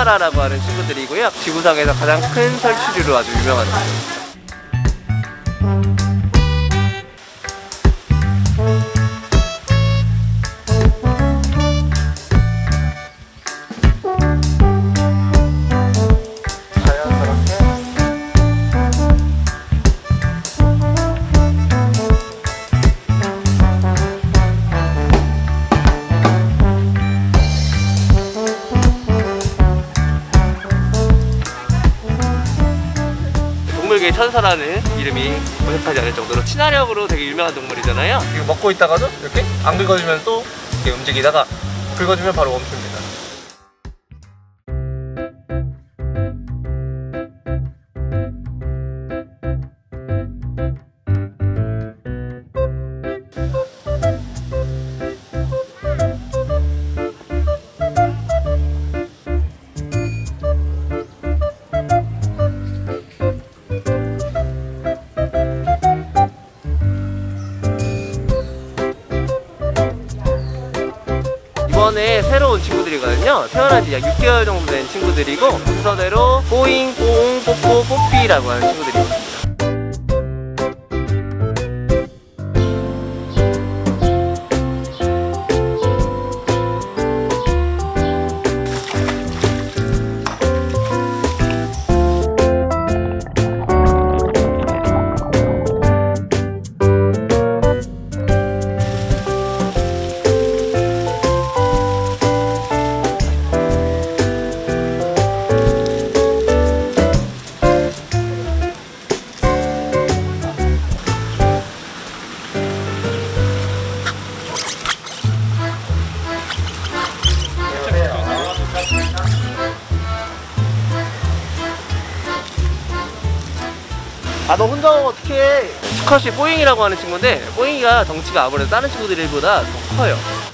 천사라라고 하는 친구들이고요. 지구상에서 가장 큰 설치류로 아주 유명한 친구입니다. 동물계의 천사라는 이름이 어색하지 않을 정도로 친화력으로 되게 유명한 동물이잖아요. 이거 먹고 있다가도 이렇게 안 긁어주면 또 이렇게 움직이다가 긁어주면 바로 멈춥니다. 이번에 새로 온 친구들이거든요. 태어난 지 약 6개월 정도 된 친구들이고, 순서대로 뽀잉, 뽀옹, 뽀뽀, 뽀삐라고 하는 친구들입니다. 아, 너 혼자 오면 어떡해. 수컷이 뽀잉이라고 하는 친구인데, 뽀잉이가 덩치가 아무래도 다른 친구들보다 더 커요.